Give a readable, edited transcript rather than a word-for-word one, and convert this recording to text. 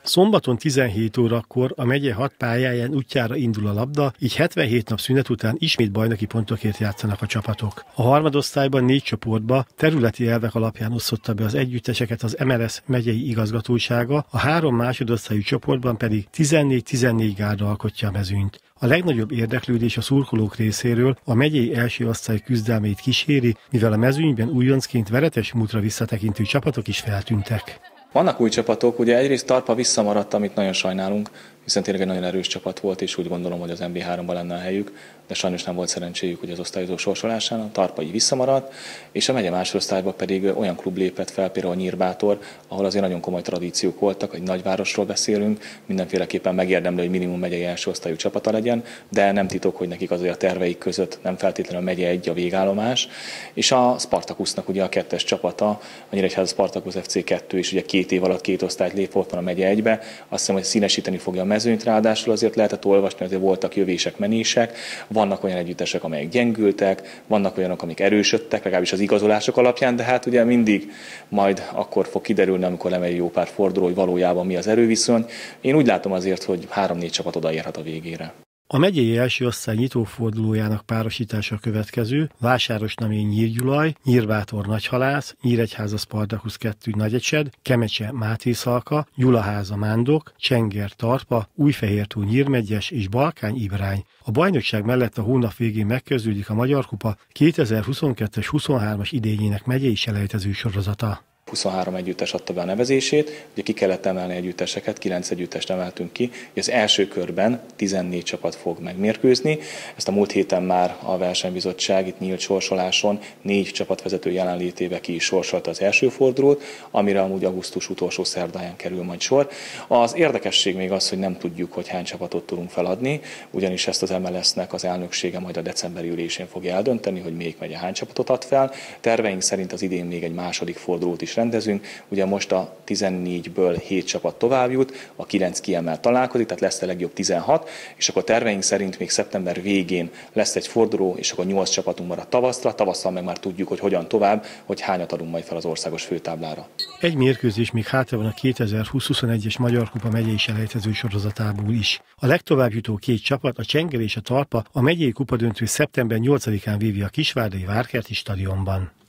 Szombaton 17 órakor a megye 6 pályáján útjára indul a labda, így 77 nap szünet után ismét bajnoki pontokért játszanak a csapatok. A harmadosztályban 4 csoportba területi elvek alapján osztotta be az együtteseket az MLS megyei igazgatósága, a 3 másodosztályú csoportban pedig 14-14 gárda alkotja a mezőnyt. A legnagyobb érdeklődés a szurkolók részéről a megyei első osztály küzdelmét kíséri, mivel a mezőnyben újoncként veretes múltra visszatekintő csapatok is feltűntek. Vannak új csapatok, ugye egyrészt Tarpa visszamaradt, amit nagyon sajnálunk, hiszen tényleg egy nagyon erős csapat volt, és úgy gondolom, hogy az MB3-ban lenne a helyük, de sajnos nem volt szerencséjük ugye az osztályozó sorsolásán, a Tarpai visszamaradt, és a megye másodosztályban pedig olyan klub lépett fel, például a Nyírbátor, ahol azért nagyon komoly tradíciók voltak, egy nagyvárosról beszélünk, mindenféleképpen megérdemli, hogy minimum megyei első osztályú csapata legyen, de nem titok, hogy nekik azért a terveik között nem feltétlenül a megye 1 a végállomás, és a Spartakusznak ugye a 2-es csapata, a Nyíregyháza Spartakusz FC 2 is ugye 2 év alatt 2 osztályt lép, volt van a megye 1-be, azt hiszem, hogy színesíteni fogja a mezőnyt, ráadásul azért lehetett olvasni, azért voltak jövések, menések, vannak olyan együttesek, amelyek gyengültek, vannak olyanok, amik erősödtek, legalábbis az igazolások alapján, de hát ugye mindig majd akkor fog kiderülni, amikor lemegy jó pár forduló, hogy valójában mi az erőviszony. Én úgy látom azért, hogy 3-4 csapat odaérhet a végére. A megyei első osztály nyitófordulójának párosítása következő: Vásárosnamény Nyírgyulaj, Nyírbátor Nagyhalász, Nyíregyháza Spartakusz 2 Nagyecsed, Kemecse Mátészalka, Gyulaháza Mándok, Csenger Tarpa, Újfehértó Nyírmegyes és Balkány Ibrány. A bajnokság mellett a hónap végén megkezdődik a Magyar Kupa 2022-es 23-as idényének megyei selejtező sorozata. 23 együttes adta be a nevezését, ugye ki kellett emelni együtteseket, 9 együttest emeltünk ki, az első körben 14 csapat fog megmérkőzni. Ezt a múlt héten már a versenybizottság itt nyílt sorsoláson 4 csapatvezető jelenlétébe ki is sorsolta az első fordulót, amire amúgy augusztus utolsó szerdáján kerül majd sor. Az érdekesség még az, hogy nem tudjuk, hogy hány csapatot tudunk feladni, ugyanis ezt az MLS-nek az elnöksége majd a decemberi ülésén fogja eldönteni, hogy melyik megye hány csapatot ad fel. Terveink szerint az idén még egy második fordulót is rendezünk. Ugye most a 14-ből 7 csapat tovább jut, a 9 kiemel találkozik, tehát lesz a legjobb 16, és akkor terveink szerint még szeptember végén lesz egy forduló, és akkor 8 csapatunk marad tavaszra, tavasszal meg már tudjuk, hogy hogyan tovább, hogy hányat adunk majd fel az országos főtáblára. Egy mérkőzés még hátra van a 2020-21-es Magyar Kupa megyei selejtező sorozatából is. A legtovább jutó 2 csapat, a Csenger és a Tarpa, a megyei kupadöntő szeptember 8-án vívi a Kisvárdai Várkerti stadionban.